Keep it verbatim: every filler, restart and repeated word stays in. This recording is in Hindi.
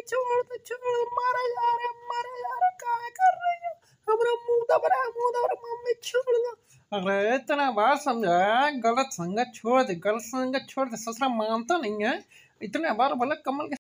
छोड़ दो छोड़, मारा जा रहा है मारा जा रहा है, क्या कर रही हो, हमारा मुंह दब रहा है मुंह दब रहा है, मम्मी छोड़ दो। अरे इतना बार समझाया, गलत संगत छोड़ दे, गलत संगत छोड़ दे, ससुरा मानता नहीं है। इतने बार बोला कमल के